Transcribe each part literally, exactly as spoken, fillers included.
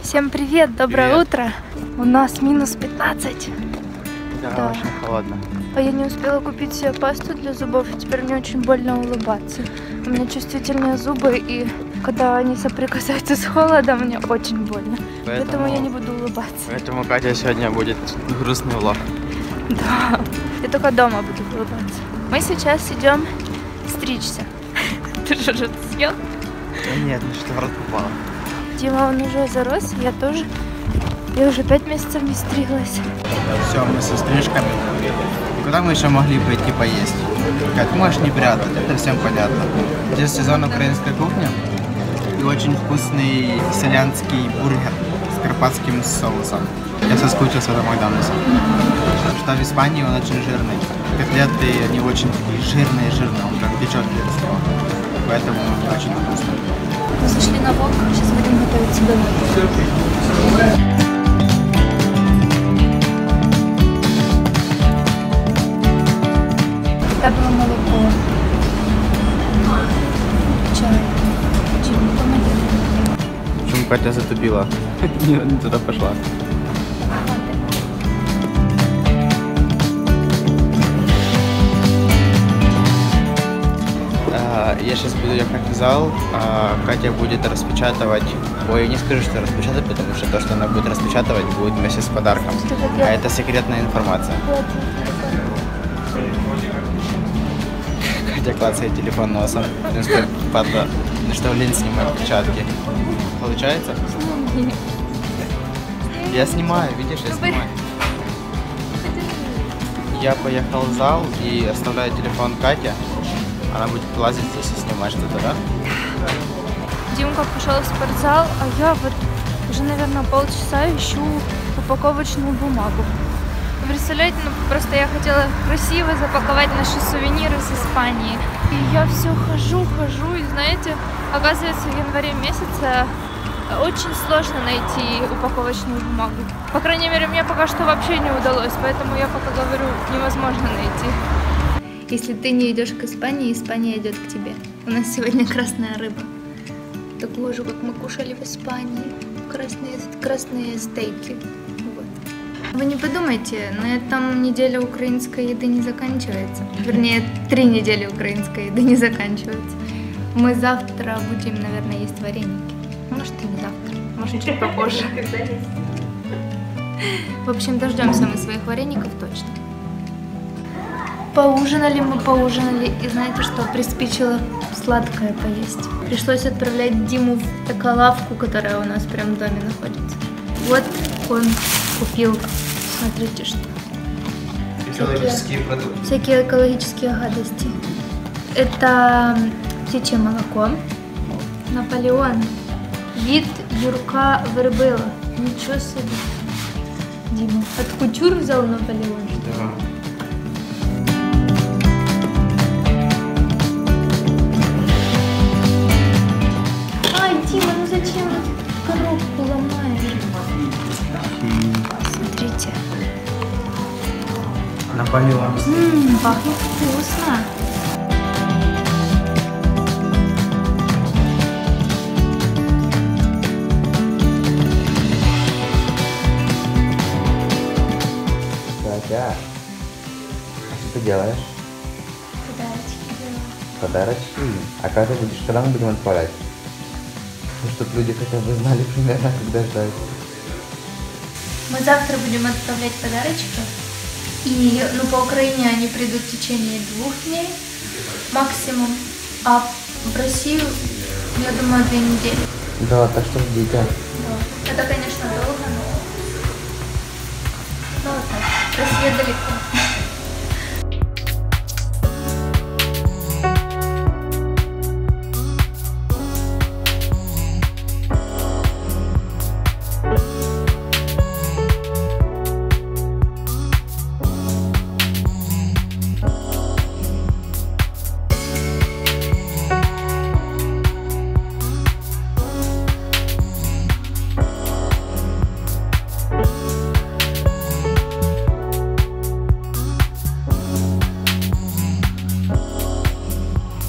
Всем привет, доброе привет. утро. У нас минус пятнадцать. Да, да, очень холодно. А я не успела купить себе пасту для зубов, и теперь мне очень больно улыбаться. У меня чувствительные зубы, и когда они соприкасаются с холодом, мне очень больно. Поэтому, поэтому я не буду улыбаться. Поэтому Катя сегодня будет грустный влог. Да, я только дома буду улыбаться. Мы сейчас идем стричься. Ты же уже съел? Да нет, ну что в рот попало. Дима, он уже зарос, я тоже. Я уже пять месяцев не стриглась. Все, мы со стрижками. Куда мы еще могли пойти поесть? Как можешь не прятать, это всем понятно. Здесь сезон украинской кухни и очень вкусный селянский бургер с карпатским соусом. Я соскучился за Макдональдсом. Что в Испании он очень жирный. Котлеты они очень такие жирные-жирные, он прям течет из него. Поэтому не очень вкусно. Мы зашли на волк, сейчас будем готовить себе ночь. Это было молоко, чай, чай, помоги. Почему Катя затупила? не, не туда пошла. Я сейчас буду ехать в зал, а Катя будет распечатывать, ой, не скажу, что распечатать, потому что то, что она будет распечатывать, будет вместе с подарком. А это секретная информация. Катя клацает телефон носом, падла, ну что, блин, снимает перчатки. Получается? Я снимаю, видишь, я снимаю. Я поехал в зал и оставляю телефон Кате. Она будет лазить здесь и снимать что-то, да? Димка пошел в спортзал, а я вот уже, наверное, полчаса ищу упаковочную бумагу. Вы представляете, ну просто я хотела красиво запаковать наши сувениры с Испании. И я все хожу, хожу, и знаете, оказывается, в январе месяце очень сложно найти упаковочную бумагу. По крайней мере, мне пока что вообще не удалось, поэтому я пока говорю, невозможно найти. Если ты не идешь к Испании, Испания идет к тебе. У нас сегодня красная рыба. Такую же, как мы кушали в Испании. Красные, красные стейки. Вот. Вы не подумайте, на этом неделя украинской еды не заканчивается. Вернее, три недели украинской еды не заканчиваются. Мы завтра будем, наверное, есть вареники. Может, и не завтра. Может, чуть попозже. В общем, дождемся мы своих вареников точно. Поужинали мы, поужинали, и знаете что, приспичило сладкое поесть. Пришлось отправлять Диму в таколавку, которая у нас прям в доме находится. Вот он купил, смотрите что. Экологические продукты. Всякие экологические гадости. Это птичье молоко, Наполеон, вид Юрка Вербила. Ничего себе. Дима, от кутюр взял Наполеон? Да. Дима, ну зачем коробку ломаешь? Смотрите. Наполеон. Ммм, пахнет вкусно. Катя, а что ты делаешь? Подарочки делаю. Подарочки? А когда будешь, когда мы будем отправлять? Ну, чтобы люди хотя бы знали примерно, когда ждать. Мы завтра будем отправлять подарочки. И, ну, по Украине они придут в течение двух дней максимум. А в Россию, я думаю, две недели. Да, так что ждите. Да. Это, конечно, долго, но... Ну, вот так. Россия далеко.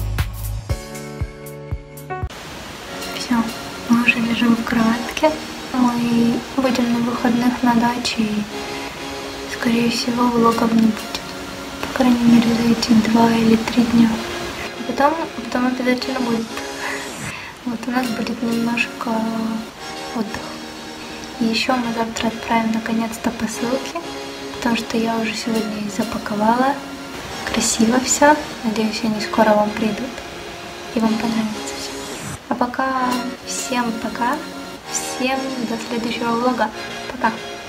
Все, мы уже лежим в кроватке. мы будем на выходных на даче, и, скорее всего, влогов не будет. По крайней мере, за эти два или три дня. А потом, потом обязательно будет. Вот у нас будет немножко отдых. И еще мы завтра отправим наконец-то посылки, потому что я уже сегодня их запаковала. Красиво все. Надеюсь, они скоро вам придут и вам понравится все. А пока всем пока. Всем до следующего влога. Пока.